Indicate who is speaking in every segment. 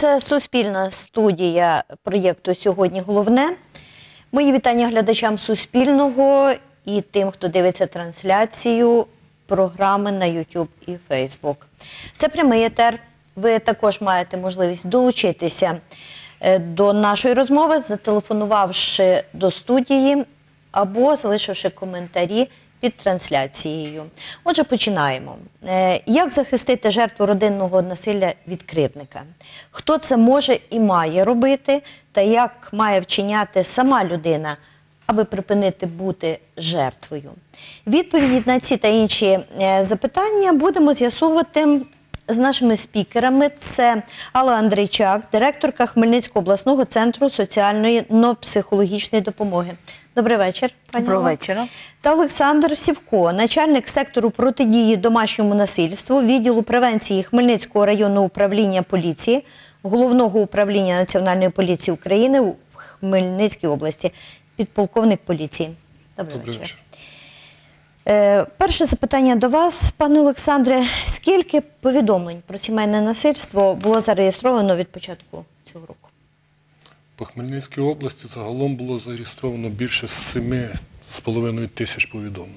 Speaker 1: Це Суспільна студія проєкту «Сьогодні головне». Мої вітання глядачам Суспільного і тим, хто дивиться трансляцію програми на YouTube і Facebook. Це прямий етер. Ви також маєте можливість долучитися до нашої розмови, зателефонувавши до студії або залишивши коментарі під трансляцією. Отже, починаємо. Як захистити жертву родинного насилля від кривдника? Хто це може і має робити? Та як має вчиняти сама людина, аби припинити бути жертвою? Відповіді на ці та інші запитання будемо з'ясовувати з нашими спікерами. Це Алла Андрійчак, директорка Хмельницького обласного центру соціальної психологічної допомоги. Добрий вечір, пані Алла.
Speaker 2: Доброго вечора.
Speaker 1: Та Олександр Сівко, начальник сектору протидії домашньому насильству, відділу превенції Хмельницького районного управління поліції, Головного управління Національної поліції України у Хмельницькій області, підполковник поліції. Добрий вечір. Перше запитання до вас, пане Олександре. Скільки повідомлень про сімейне насильство було зареєстровано від початку цього року?
Speaker 3: По Хмельницькій області загалом було зареєстровано більше 7,5 тисяч повідомлень.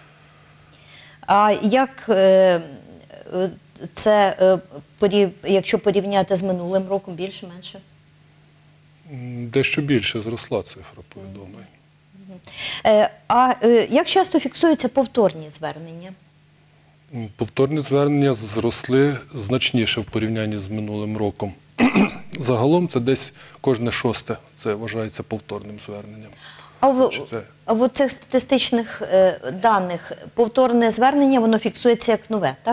Speaker 1: А як це, якщо порівняти з минулим роком, більше-менше?
Speaker 3: Дещо більше зросла цифра повідомлень.
Speaker 1: А як часто фіксуються повторні звернення?
Speaker 3: Повторні звернення зросли значніше в порівнянні з минулим роком. Загалом це десь кожне шосте, це вважається повторним зверненням.
Speaker 1: А в цих статистичних даних повторне звернення, воно фіксується як нове, так?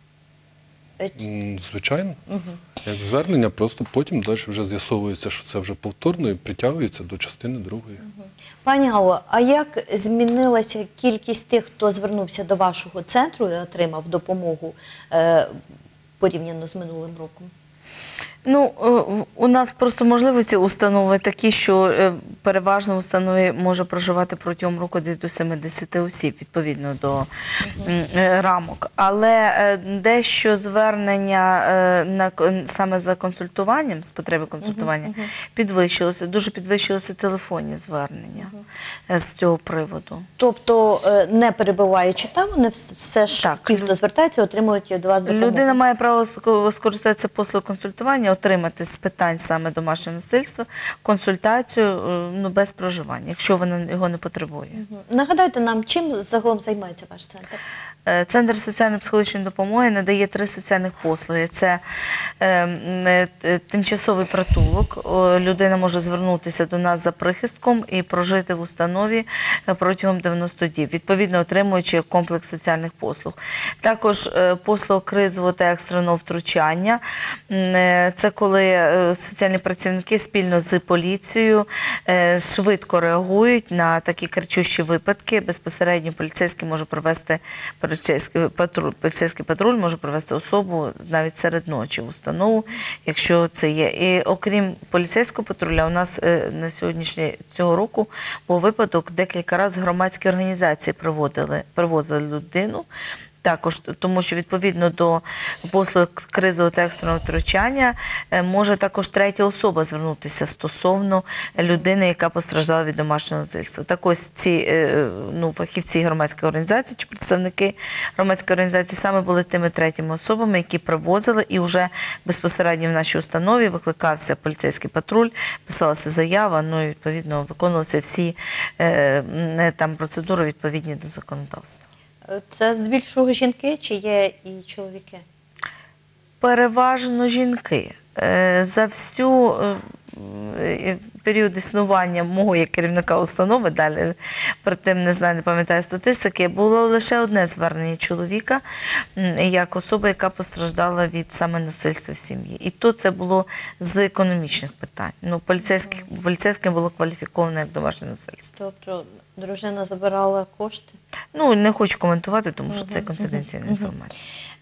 Speaker 3: Звичайно. Як звернення, просто потім далі вже з'ясовується, що це вже повторно і притягується до частини другої.
Speaker 1: Пані Алло, а як змінилася кількість тих, хто звернувся до вашого центру і отримав допомогу порівняно з минулим роком?
Speaker 2: Ну, у нас просто можливості установи такі, що переважно в установі може проживати протягом року десь до 70 осіб, відповідно до рамок. Але дещо звернення саме за консультуванням, з потреби консультування, підвищилося. Дуже підвищилося телефонні звернення з цього приводу.
Speaker 1: Тобто, не перебуваючи там, вони все ж, ті, хто звертається, отримують від вас допомогу?
Speaker 2: Людина має право скористатися послугою консультування, отримати з питань саме домашнього насильства консультацію без проживання, якщо вона його не потребує.
Speaker 1: Нагадайте нам, чим загалом займається ваш центр?
Speaker 2: Центр соціально-психологічної допомоги надає 3 соціальних послуги. Це тимчасовий притулок. Людина може звернутися до нас за прихистком і прожити в установі протягом 90 діб, відповідно отримуючи комплекс соціальних послуг. Також послуга кризового та екстреного втручання. Це коли соціальні працівники спільно з поліцією швидко реагують на такі кричущі випадки. Безпосередньо поліцейський може провести поліцейський патруль може привезти особу навіть серед ночі в установу, якщо це є. І окрім поліцейського патруля, у нас на сьогоднішній цього року був випадок, декілька разів громадські організації привозили людину. Також, тому що відповідно до послуг кризового та екстреного втручання може також третя особа звернутися стосовно людини, яка постраждала від домашнього насильства. Так ось ці фахівці громадської організації чи представники громадської організації саме були тими третіми особами, які привозили, і вже безпосередньо в нашій установі викликався поліцейський патруль, писалася заява, і відповідно виконувалися всі там процедури відповідні до законодавства.
Speaker 1: Це здебільшого жінки чи є і чоловіки?
Speaker 2: Переважно жінки. За всю період існування мого як керівника установи, далі, при тим не пам'ятаю статистики, було лише одне звернення чоловіка, як особа, яка постраждала від саме насильства в сім'ї. І то це було з економічних питань. Поліцейським було кваліфіковано як домашнє насильство.
Speaker 1: Тобто дружина забирала кошти?
Speaker 2: Не хочу коментувати, тому що це конфіденційна інформація.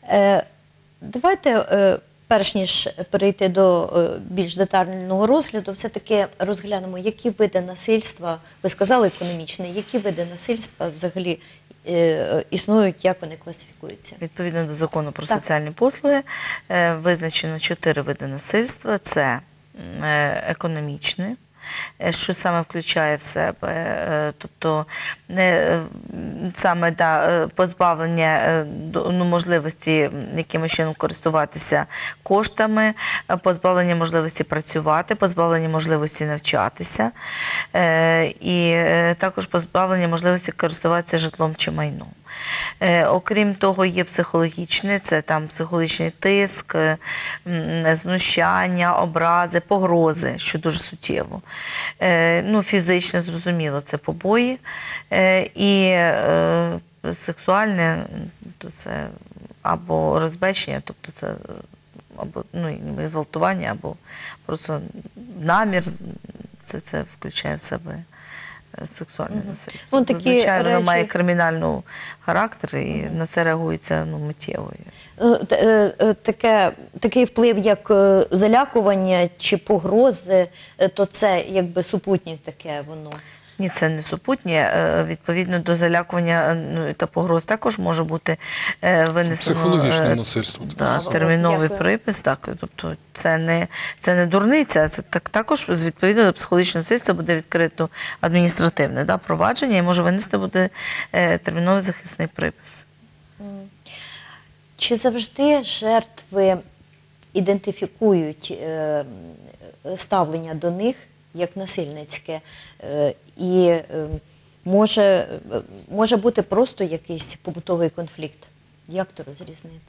Speaker 1: Давайте, перш ніж перейти до більш детального розгляду, все-таки розглянемо, які види насильства, ви сказали економічне, які види насильства взагалі існують, як вони класифікуються?
Speaker 2: Відповідно до закону про
Speaker 1: Так.
Speaker 2: соціальні послуги визначено 4 види насильства. Це економічне, що саме включає в себе, тобто саме позбавлення можливості якимось чином користуватися коштами, позбавлення можливості працювати, позбавлення можливості навчатися і також позбавлення можливості користуватися житлом чи майном. Окрім того, є психологічне, це там психологічний тиск, знущання, образи, погрози, що дуже суттєво. Фізичне, зрозуміло, це побої. І сексуальне, то це або розбещення, тобто це або зґвалтування, або просто намір, це включає в себе сексуальне насильство.
Speaker 1: Ну, такі
Speaker 2: Звичайно, воно
Speaker 1: речі-
Speaker 2: має кримінальний характер і на це реагується миттєво.
Speaker 1: Такий вплив, як залякування чи погрози, то це якби супутнє таке воно.
Speaker 2: Ні, це не супутнє. Відповідно до залякування та погроз також може бути винесено
Speaker 3: Психологічне насильство.
Speaker 2: терміновий
Speaker 1: Дякую.
Speaker 2: припис. Так, тобто це не дурниця, це також відповідно до психологічного насильства буде відкрито адміністративне провадження і може винести буде терміновий захисний припис.
Speaker 1: Чи завжди жертви ідентифікують ставлення до них як насильницьке? І може бути просто якийсь побутовий конфлікт? Як то розрізнити?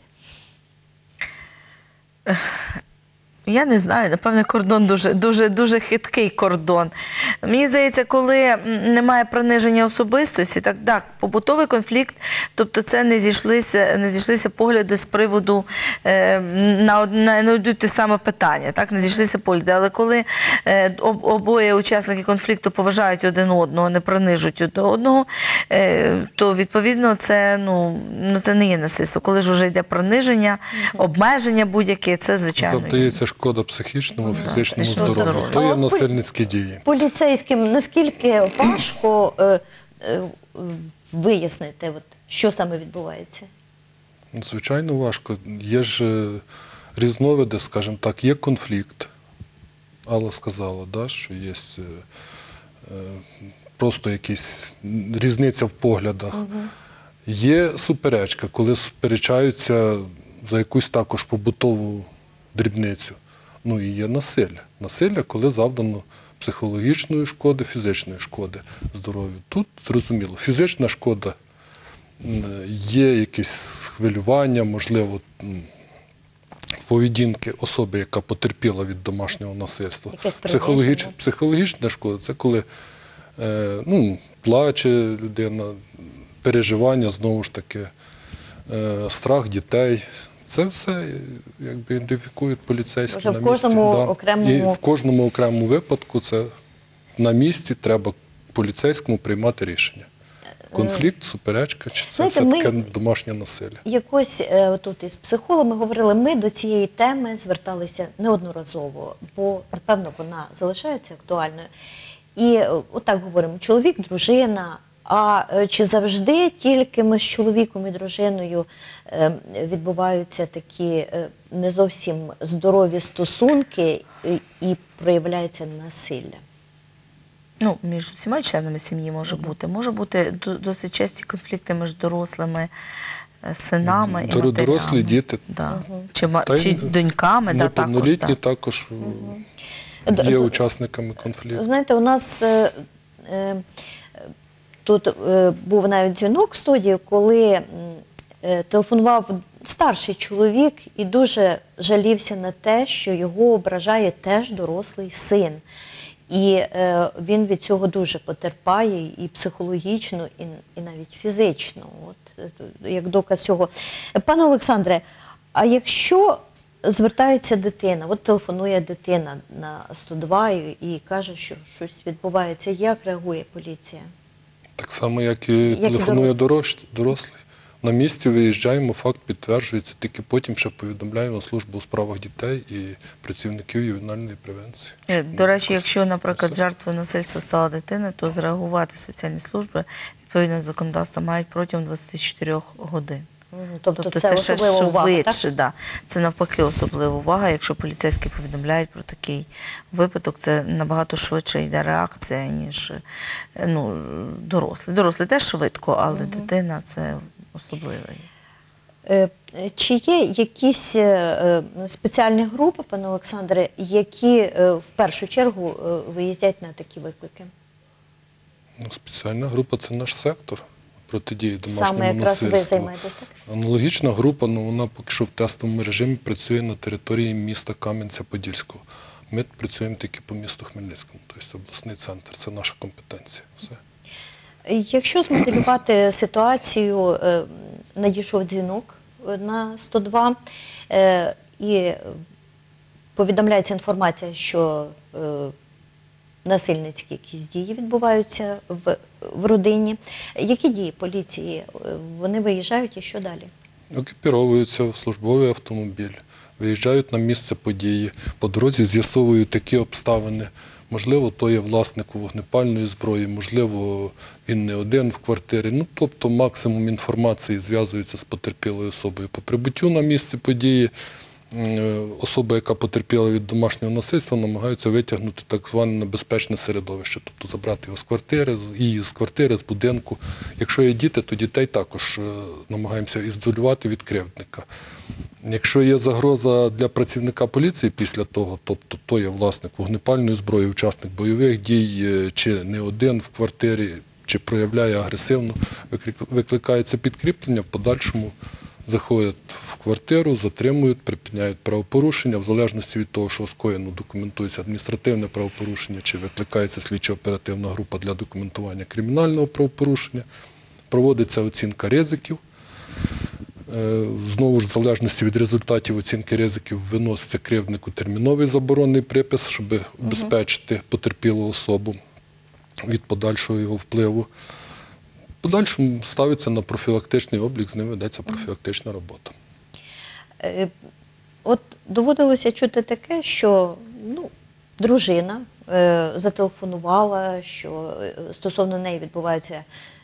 Speaker 2: Я не знаю, напевне, кордон дуже хиткий кордон. Мені здається, коли немає приниження особистості, так, побутовий конфлікт, тобто це не зійшлися погляди з приводу на одне те саме питання, так, не зійшлися погляди. Але коли обоє учасники конфлікту поважають один одного, не принижують один одного, то відповідно це не є насильство. Коли ж вже йде приниження, обмеження будь-яке, це звичайно.
Speaker 3: Завдається шкода психічному, фізичному
Speaker 2: фізичному
Speaker 3: здоров'ю.
Speaker 2: здоров'ю.
Speaker 3: То є
Speaker 1: А
Speaker 3: насильницькі дії.
Speaker 1: Поліцейським наскільки важко вияснити, що саме відбувається?
Speaker 3: Звичайно, важко. Є ж різновиди, скажімо так, є конфлікт. Алла сказала, що є просто якісь різниця в поглядах. Є суперечка, коли сперечаються за якусь також побутову дрібницю. І є насилля. Насилля, коли завдано психологічної шкоди, фізичної шкоди здоров'ю. Тут, зрозуміло, фізична шкода, є якесь хвилювання, можливо, в поведінки особи, яка потерпіла від домашнього насильства. Психологічна шкода – це коли плаче людина, переживання, знову ж таки, страх дітей. Це все ідентифікують поліцейські
Speaker 1: Може,
Speaker 3: на місці. І в кожному окремому випадку це на місці треба поліцейському приймати рішення. Конфлікт, суперечка, чи це все-таки домашнє насилля?
Speaker 1: Якось тут із психологами говорили, ми до цієї теми зверталися неодноразово, бо, напевно, вона залишається актуальною. І отак говоримо, чоловік, дружина. А чи завжди тільки ми з чоловіком і дружиною відбуваються такі не зовсім здорові стосунки і проявляється насилля?
Speaker 2: Між всіма членами сім'ї може бути. Може бути досить часті конфлікти між дорослими синами і матерями.
Speaker 3: Дорослі діти.
Speaker 2: Чи доньками.
Speaker 3: Неповнолітні також є учасниками конфлікту.
Speaker 1: Знаєте, у нас тут був навіть дзвінок в студію, коли телефонував старший чоловік і дуже жалівся на те, що його ображає теж дорослий син. І він від цього дуже потерпає і психологічно, і навіть фізично, як доказ цього. Пане Олександре, а якщо звертається дитина, телефонує дитина на 102 і каже, що щось відбувається, як реагує поліція?
Speaker 3: Так само, як і телефонує дорослий. На місці виїжджаємо, факт підтверджується, тільки потім ще повідомляємо службу у справах дітей і працівників ювенальної превенції.
Speaker 2: До речі, якщо, наприклад, жертвою насильства стала дитина, то зреагувати соціальні служби відповідно до законодавства, мають протягом 24 годин.
Speaker 1: Тобто це
Speaker 2: ще
Speaker 1: особлива увага,
Speaker 2: швидше,
Speaker 1: так?
Speaker 2: да. Це навпаки особлива увага. Якщо поліцейські повідомляють про такий випадок, це набагато швидше йде реакція, ніж дорослі. Дорослі теж швидко, але дитина – це особливо.
Speaker 1: Чи є якісь спеціальні групи, пане Олександре, які в першу чергу виїздять на такі виклики?
Speaker 3: Спеціальна група – це наш сектор протидії домашньому
Speaker 1: Саме якраз ви
Speaker 3: насильству.
Speaker 1: займаєтесь, так?
Speaker 3: Аналогічна група, вона поки що в тестовому режимі працює на території міста Кам'янця-Подільського. Ми працюємо тільки по місту Хмельницькому, тобто обласний центр, це наша компетенція. Все.
Speaker 1: Якщо змоделювати ситуацію, надійшов дзвінок на 102 і повідомляється інформація, що насильницькі якісь дії відбуваються в родині. Які дії поліції? Вони виїжджають і що далі?
Speaker 3: Екіпіровуються в службовий автомобіль, виїжджають на місце події, по дорозі з'ясовують такі обставини. Можливо, то є власник вогнепальної зброї, можливо, він не один в квартирі. Тобто максимум інформації зв'язується з потерпілою особою. По прибуттю на місце події особа, яка потерпіла від домашнього насильства, намагаються витягнути так зване небезпечне середовище, тобто забрати його з квартири, з будинку. Якщо є діти, то дітей також намагаємося ізолювати від кривдника. Якщо є загроза для працівника поліції після того, тобто то є власник вогнепальної зброї, учасник бойових дій, чи не один в квартирі, чи проявляє агресивно, викликається підкріплення, в подальшому заходять в квартиру, затримують, припиняють правопорушення. В залежності від того, що скоєно, документується адміністративне правопорушення, чи викликається слідчо-оперативна група для документування кримінального правопорушення. Проводиться оцінка ризиків. Знову ж, в залежності від результатів оцінки ризиків, виноситься кривднику терміновий заборонний припис, щоб убезпечити потерпілу особу від подальшого його впливу. В подальшому ставиться на профілактичний облік, з ним ведеться профілактична робота.
Speaker 1: От доводилося чути таке, що дружина зателефонувала, що стосовно неї відбуваються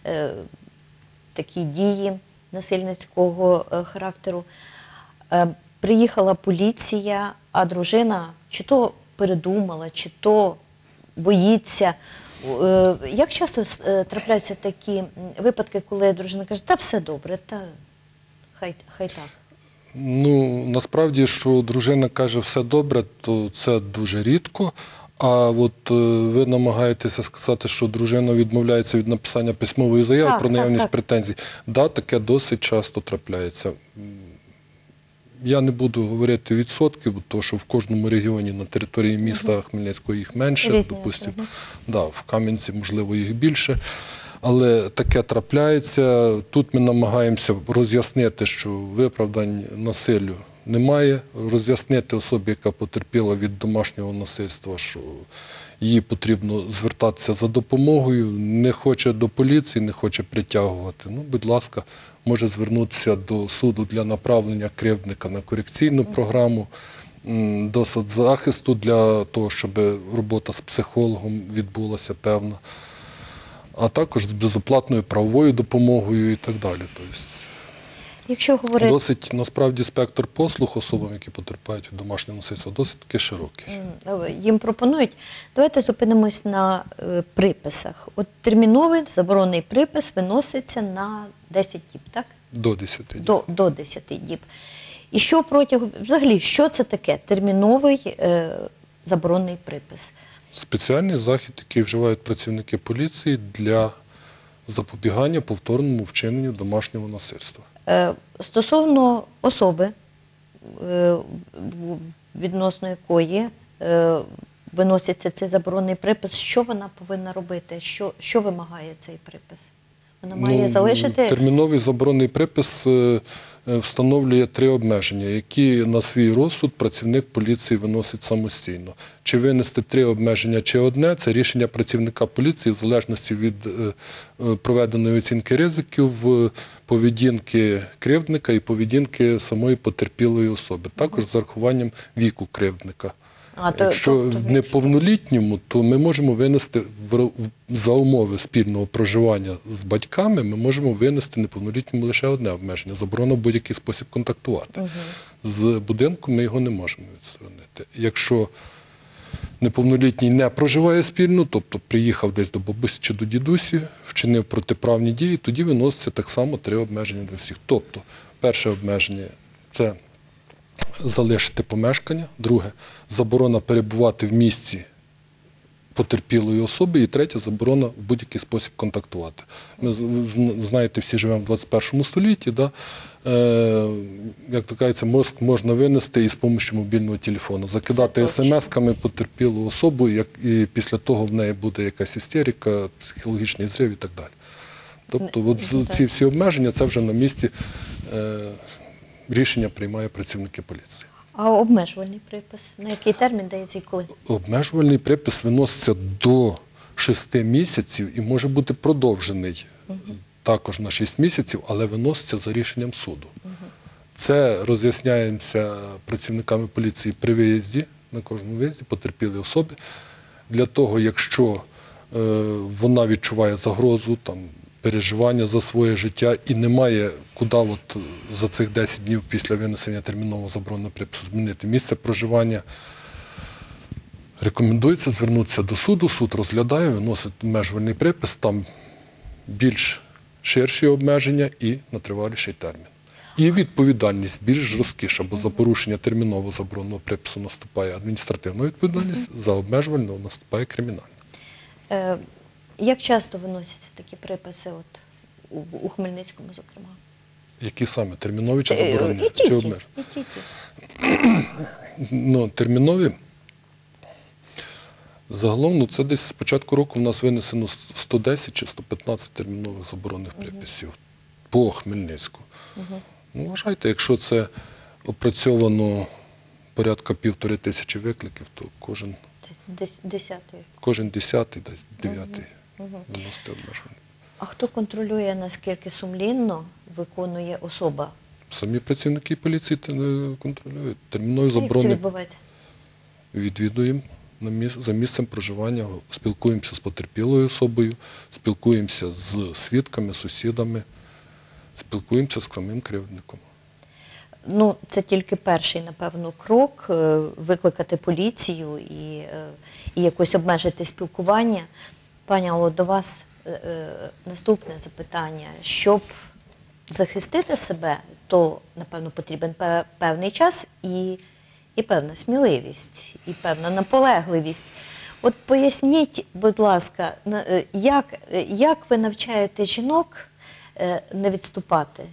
Speaker 1: такі дії насильницького характеру. Приїхала поліція, а дружина чи то передумала, чи то боїться. Як часто трапляються такі випадки, коли дружина каже, та все добре, та хай так?
Speaker 3: Насправді, що дружина каже все добре, то це дуже рідко. А от ви намагаєтеся сказати, що дружина відмовляється від написання письмової заяви про наявність претензій. Так, таке досить часто трапляється. Я не буду говорити відсотків, тому що в кожному регіоні на території міста Хмельницького їх менше, допустимо. В Кам'янці, можливо, їх більше. Але таке трапляється. Тут ми намагаємося роз'яснити, що виправдань насиллю немає, роз'яснити особі, яка потерпіла від домашнього насильства, що їй потрібно звертатися за допомогою, не хоче до поліції, не хоче притягувати. Будь ласка, може звернутися до суду для направлення кривдника на корекційну програму, до соцзахисту для того, щоб робота з психологом відбулася певна, а також з безоплатною правовою допомогою і так далі.
Speaker 1: Якщо говорити...
Speaker 3: Досить, насправді, спектр послуг особам, які потерпають від домашнього насильства, досить таки широкий.
Speaker 1: Їм пропонують. Давайте зупинимось на приписах. От терміновий заборонний припис виноситься на 10 діб, так?
Speaker 3: До 10 діб.
Speaker 1: До 10 діб. І що взагалі, що це таке терміновий заборонний припис?
Speaker 3: Спеціальний захід, який вживають працівники поліції для запобігання повторному вчиненню домашнього насильства.
Speaker 1: Стосовно особи, відносно якої виноситься цей заборонний припис, що вона повинна робити? Що вимагає цей припис? Вона має залишити...
Speaker 3: Терміновий заборонний припис встановлює 3 обмеження, які на свій розсуд працівник поліції виносить самостійно. Чи винести 3 обмеження, чи одне – це рішення працівника поліції в залежності від проведеної оцінки ризиків, поведінки кривдника і поведінки самої потерпілої особи. Також з урахуванням віку кривдника. Якщо неповнолітньому, то ми можемо винести за умови спільного проживання з батьками, ми можемо винести неповнолітньому лише одне обмеження – заборона в будь-який спосіб контактувати. З будинку ми його не можемо відсторонити. Якщо неповнолітній не проживає спільно, тобто приїхав десь до бабусі чи до дідусі, вчинив протиправні дії, тоді виноситься так само 3 обмеження для всіх. Тобто, перше обмеження – це залишити помешкання, друге – заборона перебувати в місці потерпілої особи, і третє – заборона в будь-який спосіб контактувати. Ми, знаєте, всі живемо в 21 столітті, да? Як то кажеться, мозк можна винести і з допомогою мобільного телефону, закидати смс-ками потерпілу особу, і після того в неї буде якась істерика, психологічний зрив і так далі. Тобто от ці всі обмеження – це вже на місці рішення приймає працівники поліції.
Speaker 1: А обмежувальний припис? На який термін дається і коли?
Speaker 3: Обмежувальний припис виноситься до 6 місяців і може бути продовжений також на 6 місяців, але виноситься за рішенням суду. Це роз'ясняється працівниками поліції при виїзді, на кожному виїзді, потерпілі особи. Для того, якщо вона відчуває загрозу, там, переживання за своє життя і немає куди от за цих 10 днів після винесення термінового забороненого припису змінити місце проживання, рекомендується звернутися до суду, суд розглядає, виносить обмежувальний припис, там більш ширші обмеження і на триваліший термін. І відповідальність більш жорсткіша, бо за порушення термінового забороненого припису наступає адміністративна відповідальність, за обмежувального наступає кримінальна.
Speaker 1: Як часто виносяться такі приписи от, у Хмельницькому, зокрема?
Speaker 3: Які саме? Термінові чи заборонені?
Speaker 1: І ті.
Speaker 3: Ну, термінові. Загалом, це десь з початку року в нас винесено 110 чи 115 термінових заборонених приписів по Хмельницьку. Ну, вважайте, якщо це опрацьовано порядка 1500 викликів, то кожен десятий, десь 9-й виноситься обмеження.
Speaker 1: А хто контролює, наскільки сумлінно виконує особа?
Speaker 3: Самі працівники поліції контролюють. Термінові
Speaker 1: Як це
Speaker 3: заборони
Speaker 1: відбувається?
Speaker 3: відвідуємо за місцем проживання, спілкуємося з потерпілою особою, спілкуємося з свідками, сусідами, спілкуємося з самим кривдником.
Speaker 1: Ну, це тільки перший, напевно, крок – викликати поліцію і якось обмежити спілкування. Пані Алло, до вас наступне запитання. Щоб захистити себе, то, напевно, потрібен певний час і певна сміливість, і певна наполегливість. От поясніть, будь ласка, як ви навчаєте жінок не відступати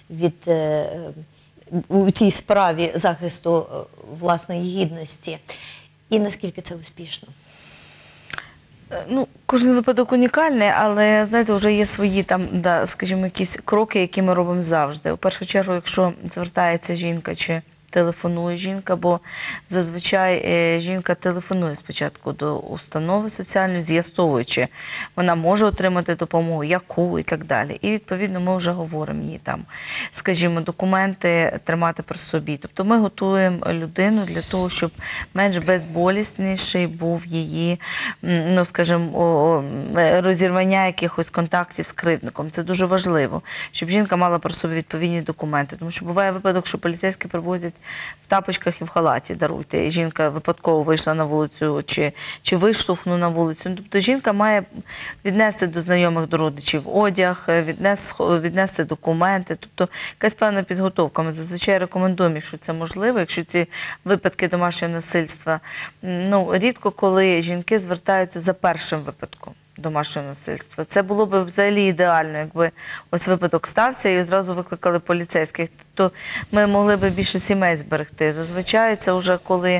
Speaker 1: у цій справі захисту власної гідності, і наскільки це успішно?
Speaker 2: Ну, кожен випадок унікальний, але, знаєте, вже є свої там, скажімо, якісь кроки, які ми робимо завжди. У першу чергу, якщо звертається жінка чи телефонує жінка, бо зазвичай жінка телефонує спочатку до установи соціальної, з'ясовуючи, вона може отримати допомогу, яку і так далі. І, відповідно, ми вже говоримо їй там, скажімо, документи тримати при собі. Тобто ми готуємо людину для того, щоб менш безболісніший був її, ну, скажімо, розірвання якихось контактів з кривдником. Це дуже важливо, щоб жінка мала при собі відповідні документи. Тому що буває випадок, що поліцейські приводять в тапочках і в халаті, даруйте, і жінка випадково вийшла на вулицю чи виштовхнула на вулицю. Тобто жінка має віднести до знайомих, до родичів одяг, віднести документи, тобто якась певна підготовка. Ми зазвичай рекомендуємо, якщо це можливо, якщо ці випадки домашнього насильства, ну, рідко коли жінки звертаються за першим випадком домашнього насильства. Це було б взагалі ідеально, якби ось випадок стався і одразу викликали поліцейських, то ми могли б більше сімей зберегти. Зазвичай це вже коли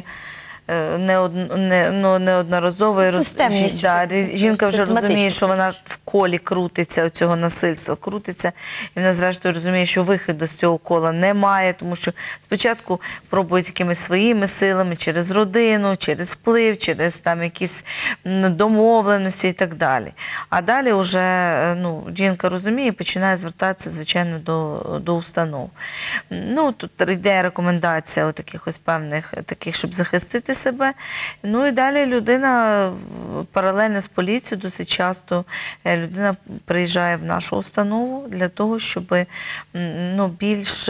Speaker 2: неодноразово жінка вже розуміє, що вона в колі крутиться цього насильства, крутиться, і вона зрештою розуміє, що виходу з цього кола немає, тому що спочатку пробують якимись своїми силами, через родину, через вплив, через там якісь домовленості і так далі. А далі вже, ну, жінка розуміє і починає звертатися, звичайно, до установ. Ну, тут йде рекомендація таких ось певних, таких, щоб захистити захищати себе. Ну і далі людина паралельно з поліцією досить часто людина приїжджає в нашу установу для того, щоб більш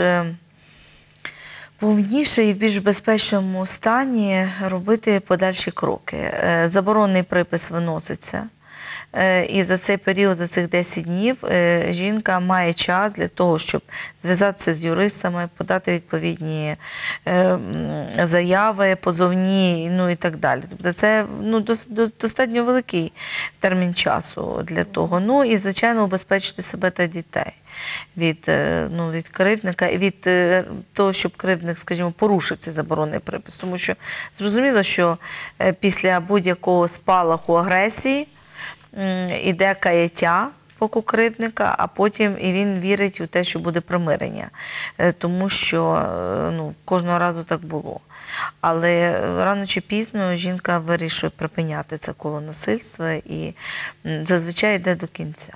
Speaker 2: повніше і в більш безпечному стані робити подальші кроки. Заборонний припис виноситься. І за цей період, за цих 10 днів, жінка має час для того, щоб зв'язатися з юристами, подати відповідні заяви, позовні, ну і так далі. Тобто це достатньо великий термін часу для того. Ну і, звичайно, убезпечити себе та дітей від кривдника і від того, щоб кривдник, скажімо, порушив цей заборонний припис. Тому що зрозуміло, що після будь-якого спалаху агресії іде каяття з боку кривдника, а потім і він вірить у те, що буде примирення. Тому що кожного разу так було. Але рано чи пізно жінка вирішує припиняти це коло насильства і зазвичай йде до кінця.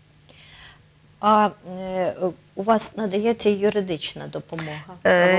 Speaker 1: А у вас надається юридична допомога?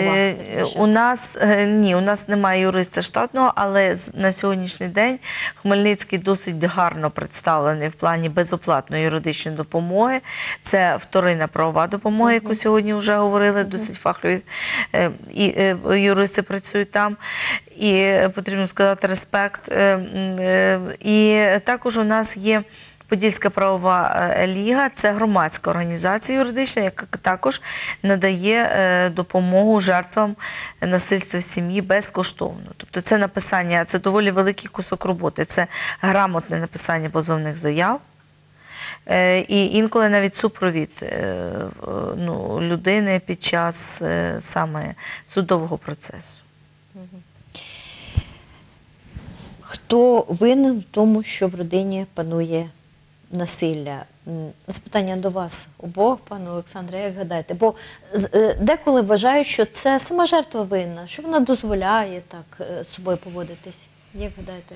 Speaker 2: У нас немає юриста штатного, але на сьогоднішній день Хмельницький досить гарно представлений в плані безоплатної юридичної допомоги. Це вторинна правова допомога, яку сьогодні вже говорили, досить фахові юристи працюють там. І потрібно сказати респект. І також у нас є Подільська правова ліга – це громадська організація юридична, яка також надає допомогу жертвам насильства в сім'ї безкоштовно. Тобто це написання, це доволі великий кусок роботи, це грамотне написання позовних заяв і інколи навіть супровід людини під час саме судового процесу.
Speaker 1: Хто винен в тому, що в родині панує насилля? Запитання до вас обох, пане Олександре, як гадаєте? Бо деколи вважають, що це сама жертва винна, що вона дозволяє так з собою поводитись. Як гадаєте?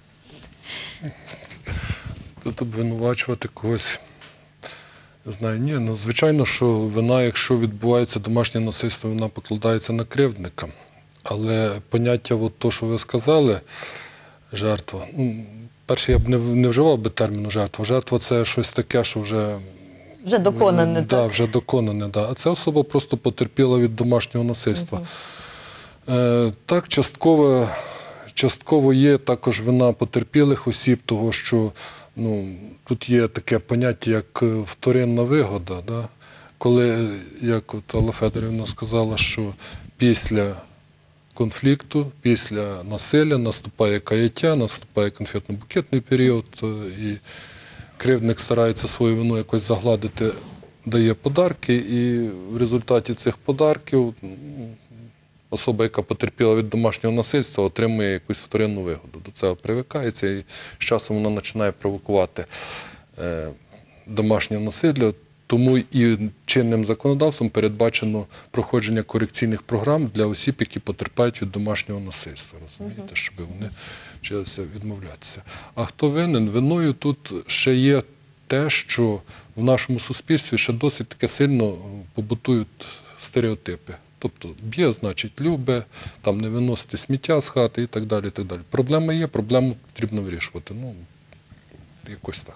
Speaker 3: Тут обвинувачувати когось, не знаю, звичайно, що вина, якщо відбувається домашнє насильство, вона покладається на кривдника. Але поняття, то, що ви сказали, жертва, перше, я б не вживав би терміну жертва. Жертва – це щось таке, що вже...
Speaker 1: Вже доконане, так?
Speaker 3: Вже доконане, так. А ця особа просто потерпіла від домашнього насильства. Так, частково є також вина потерпілих осіб, того, що тут є таке поняття, як вторинна вигода. Да? Коли, як Алла Федорівна сказала, що після конфлікту, після насилля наступає каяття, наступає конфетно-букетний період, і кривдник старається свою вину якось загладити, дає подарки, і в результаті цих подарків особа, яка потерпіла від домашнього насильства, отримує якусь вторинну вигоду. До цього привикається, і з часом вона починає провокувати домашнє насилля. Тому і чинним законодавством передбачено проходження корекційних програм для осіб, які потерпають від домашнього насильства. Розумієте, щоб вони вчилися відмовлятися. А хто винен? Виною тут ще є те, що в нашому суспільстві ще досить таке сильно побутують стереотипи. Тобто б'є, значить любе, там не виносити сміття з хати і так далі, і так далі. Проблема є, проблему потрібно вирішувати. Якось так.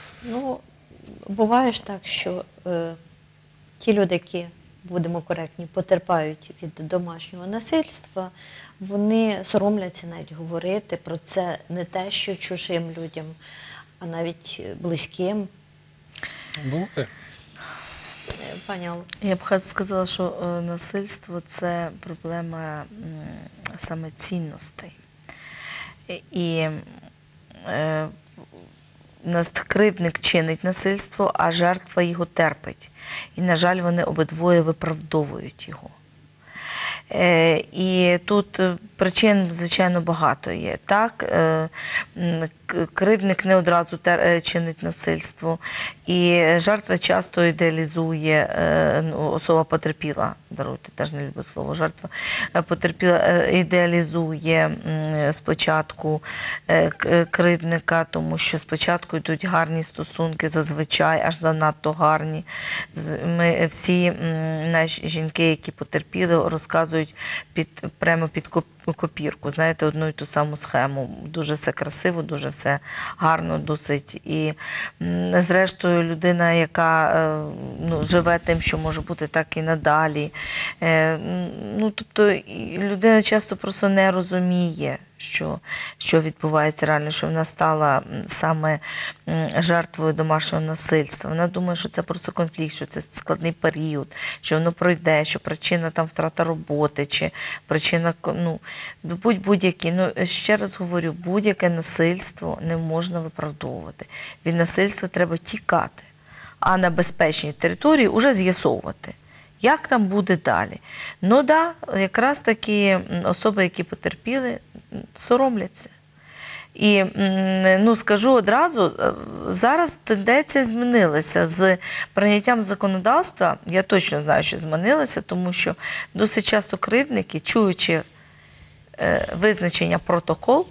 Speaker 1: Буває ж так, що ті люди, які, будемо коректні, потерпають від домашнього насильства, вони соромляться навіть говорити про це не те, що чужим людям, а навіть близьким.
Speaker 3: Буває.
Speaker 1: Пані Алло.
Speaker 2: Я б сказала, що насильство – це проблема саме цінностей. І кривдник чинить насильство, а жертва його терпить. І, на жаль, вони обидвоє виправдовують його. І тут причин, звичайно, багато є. Так, кривдник не одразу чинить насильство, і жертва часто ідеалізує, особа потерпіла, даруйте, теж не люблю слово жертва, потерпіла, ідеалізує спочатку кривдника, тому що спочатку йдуть гарні стосунки, зазвичай аж занадто гарні. Всі наші жінки, які потерпіли, розказують прямо копірку, знаєте, одну і ту саму схему. Дуже все красиво, дуже все гарно досить. І зрештою людина, яка живе тим, що може бути так і надалі. Тобто людина часто просто не розуміє, що відбувається реально, що вона стала саме жертвою домашнього насильства. Вона думає, що це просто конфлікт, що це складний період, що воно пройде, що причина там втрата роботи, чи причина, будь-які. Ще раз говорю, будь-яке насильство не можна виправдовувати. Від насильства треба тікати, а на безпечній території вже з'ясовувати. Як там буде далі? Якраз такі особи, які потерпіли, соромляться. І, скажу одразу, зараз тенденція змінилася. З прийняттям законодавства, я точно знаю, що змінилася, тому що досить часто кривдники, чуючи визначення протокол,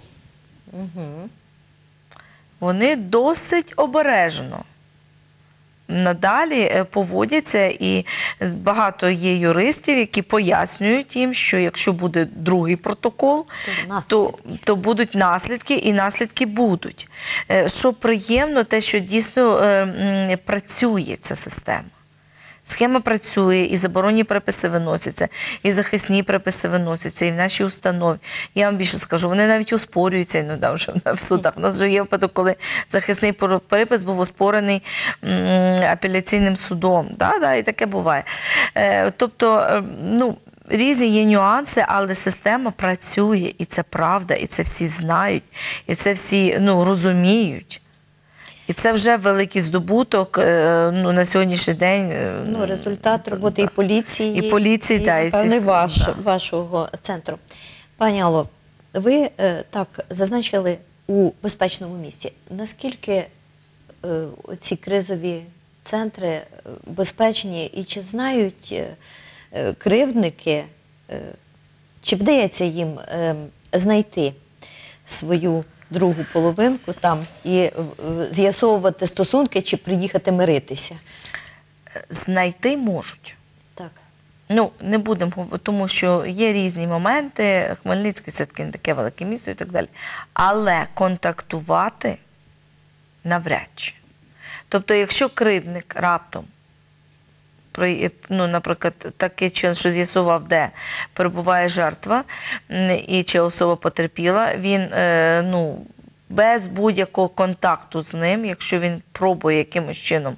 Speaker 2: вони досить обережно надалі поводяться, і багато є юристів, які пояснюють їм, що якщо буде другий протокол, то будуть наслідки, і наслідки будуть. Що приємно, те, що дійсно працює ця система. Схема працює, і заборонні приписи виносяться, і захисні приписи виносяться, і в нашій установі. Я вам більше скажу, вони навіть оспорюються іноді вже в судах. У нас вже є випадок, коли захисний припис був оспорений апеляційним судом. І таке буває. Тобто, різні є нюанси, але система працює, і це правда, і це всі знають, і це всі розуміють. І це вже великий здобуток на сьогоднішній день.
Speaker 1: Результат роботи і поліції,
Speaker 2: і
Speaker 1: напевне, вашого центру. Пані Алло, ви так зазначили у безпечному місті. Наскільки ці кризові центри безпечні, і чи знають кривдники, чи вдається їм знайти свою другу половинку там і з'ясовувати стосунки, чи приїхати миритися?
Speaker 2: Знайти можуть.
Speaker 1: Так.
Speaker 2: Не будемо, тому що є різні моменти. Хмельницький все-таки не таке велике місто і так далі. Але контактувати навряд чи. Тобто, якщо кривдник раптом, наприклад, такий чин, що з'ясував, де перебуває жертва, і чи особа потерпіла, він, без будь-якого контакту з ним, якщо він пробує якимось чином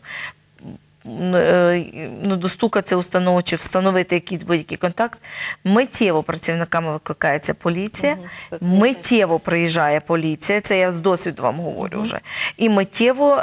Speaker 2: достукатися установу чи встановити якийсь будь-який контакт, миттєво працівниками викликається поліція, миттєво приїжджає поліція, це я з досвіду вам говорю вже, і миттєво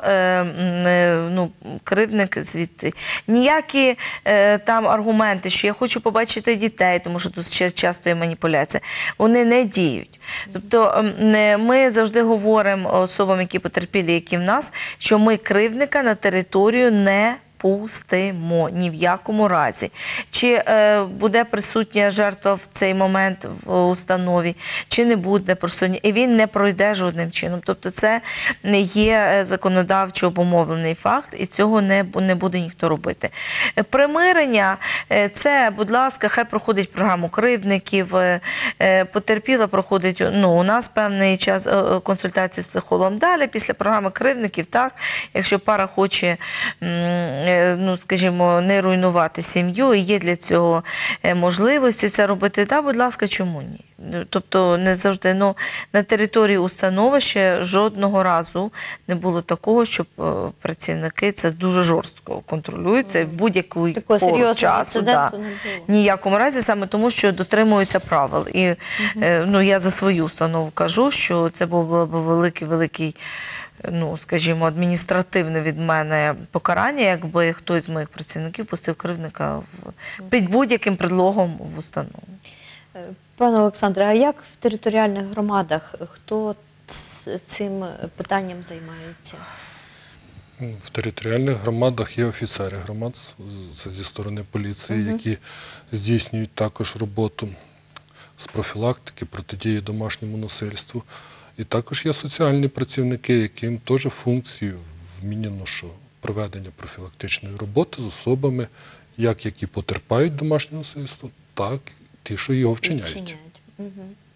Speaker 2: кривдник звідти. Ніякі там аргументи, що я хочу побачити дітей, тому що тут ще часто є маніпуляція, вони не діють. Тобто ми завжди говоримо особам, які потерпілі, які в нас, що ми кривдника на територію не пустимо ні в якому разі. Чи буде присутня жертва в цей момент в установі, чи не буде присутня. І він не пройде жодним чином. Тобто це не є законодавчо обумовлений факт, і цього не буде ніхто робити. Примирення – це, будь ласка, хай проходить програму кривдників, потерпіла проходить, у нас певний час консультації з психологом. Далі, після програми кривдників, так, якщо пара хоче скажімо, не руйнувати сім'ю, і є для цього можливості це робити, будь ласка, чому ні? Тобто не завжди, на території установи ще жодного разу не було такого, щоб працівники це дуже жорстко контролюються в будь-яку пору часу. Ніякому разі, саме тому, що дотримуються правил. І я за свою установу кажу, що це було б великий скажімо, адміністративне від мене покарання, якби хтось з моїх працівників пустив кривдника під будь-яким предлогом в установу.
Speaker 1: Пане Олександре, а як в територіальних громадах, хто цим питанням займається?
Speaker 3: В територіальних громадах є офіцери громад, це зі сторони поліції, які здійснюють також роботу з профілактики, протидії домашньому насильству. І також є соціальні працівники, яким теж функції вмінено, що проведення профілактичної роботи з особами, як які потерпають домашнє насильство, так і ті, що його вчиняють.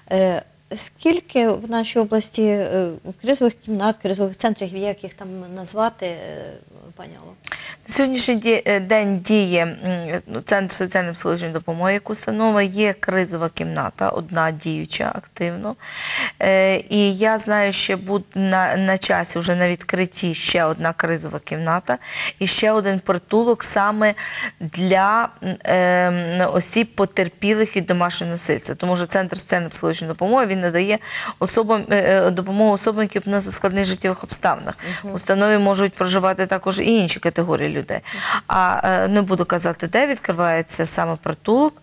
Speaker 1: Скільки в нашій області кризових кімнат, кризових центрів, як їх там назвати, пані Алло?
Speaker 2: На сьогоднішній день діє Центр соціально-психологічної допомоги як установа, є кризова кімната, одна діюча активно. І я знаю, що буде на часі вже на відкритті ще одна кризова кімната і ще один притулок саме для осіб потерпілих від домашнього насильства. Тому що Центр соціально-психологічної допомоги, він надає допомогу особам, які на складних життєвих обставинах. В установі можуть проживати також і інші категорії людей. А не буду казати, де відкривається саме притулок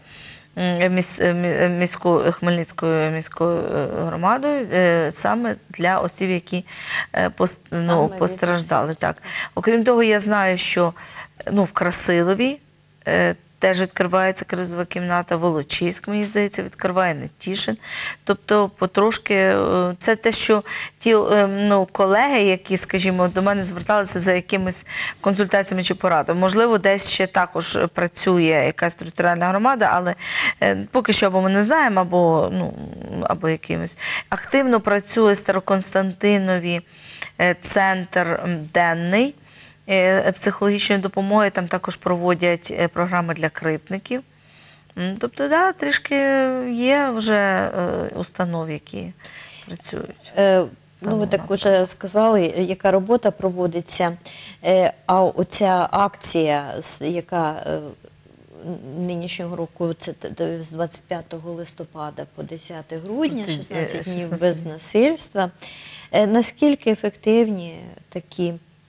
Speaker 2: Хмельницькою міською громадою, саме для осіб, які постраждали. Так. Окрім того, я знаю, що в Красилові теж відкривається кризова кімната, Волочиськ, мені здається, відкриває, Нетішин. Тобто потрошки, це те, що ті колеги, які, скажімо, до мене зверталися за якимись консультаціями чи порадами, можливо, десь ще також працює якась територіальна громада, але поки що або ми не знаємо, або якимось. Активно працює Староконстантинові центр денний психологічної допомоги, там також проводять програми для крипників. Тобто, да, трішки є вже установ, які працюють.
Speaker 1: Ви так вже сказали, яка робота проводиться, а оця акція, яка нинішнього року, це з 25 листопада по 10 грудня, 16 днів без насильства, наскільки ефективні такі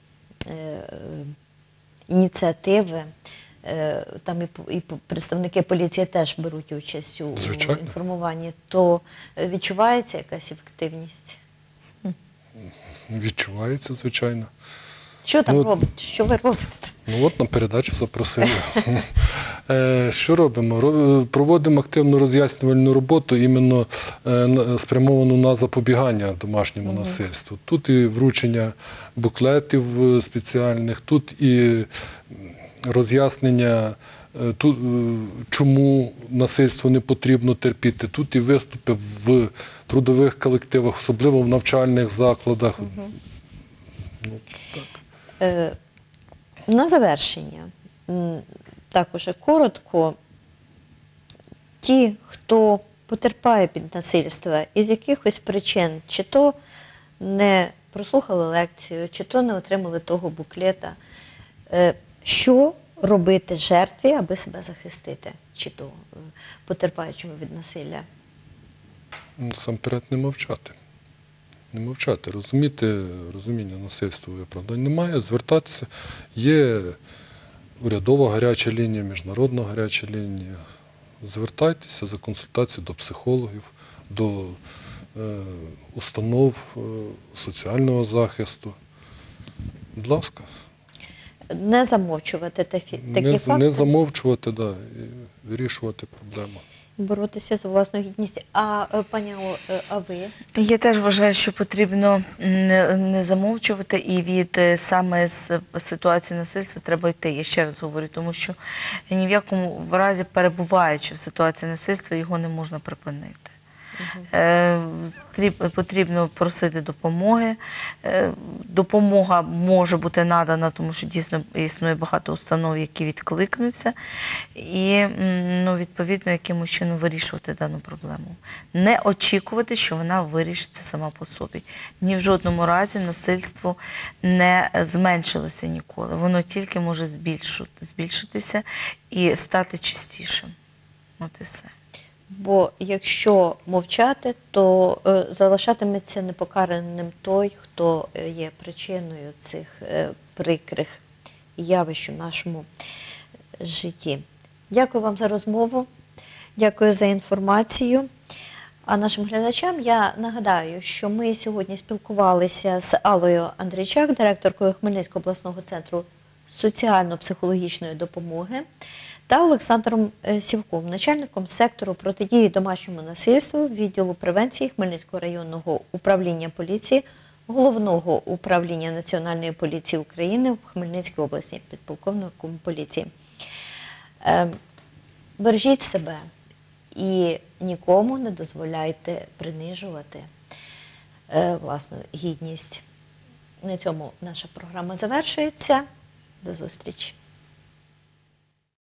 Speaker 1: ініціативи, там і представники поліції теж беруть участь у інформуванні, то відчувається якась ефективність?
Speaker 3: Відчувається, звичайно.
Speaker 1: Що там робить? Що ви робите?
Speaker 3: От на передачу запросили. Що робимо? Проводимо активну роз'яснювальну роботу, іменно спрямовану на запобігання домашньому насильству. Тут і вручення буклетів спеціальних, тут і роз'яснення, чому насильство не потрібно терпіти, тут і виступи в трудових колективах, особливо в навчальних закладах.
Speaker 1: На завершення, також коротко, ті, хто потерпає від насильства із якихось причин, чи то не прослухали лекцію, чи то не отримали того буклета, що робити жертві, аби себе захистити, чи то потерпаючому від насилля?
Speaker 3: Насамперед не мовчати. Не мовчати, розуміння насильства і оправдань немає, звертатися. Є урядова гаряча лінія, міжнародна гаряча лінія. Звертайтеся за консультацією до психологів, до установ соціального захисту. Будь ласка.
Speaker 1: Не замовчувати такі факти?
Speaker 3: Не замовчувати, да, і вирішувати проблему.
Speaker 1: Боротися за власну гідність. А, пані Алло, а ви?
Speaker 2: Я теж вважаю, що потрібно не замовчувати, і від саме з ситуації насильства треба йти. Я ще раз говорю, тому що ні в якому разі, перебуваючи в ситуації насильства, його не можна припинити. Потрібно просити допомоги. Допомога може бути надана, тому що дійсно існує багато установ, які відкликнуться, і відповідно якимось чином вирішувати дану проблему. Не очікувати, що вона вирішиться сама по собі. Ні в жодному разі насильство не зменшилося ніколи. Воно тільки може збільшитися і стати частішим. От і все.
Speaker 1: Бо якщо мовчати, то залишатиметься непокараним той, хто є причиною цих прикрих явищ у нашому житті. Дякую вам за розмову, дякую за інформацію. А нашим глядачам я нагадаю, що ми сьогодні спілкувалися з Аллою Андрійчак, директоркою Хмельницького обласного центру соціально-психологічної допомоги, та Олександром Сівком, начальником сектору протидії домашньому насильству відділу превенції Хмельницького районного управління поліції, Головного управління Національної поліції України в Хмельницькій області, підполковником поліції. Бережіть себе і нікому не дозволяйте принижувати власну гідність. На цьому наша програма завершується. До зустрічі.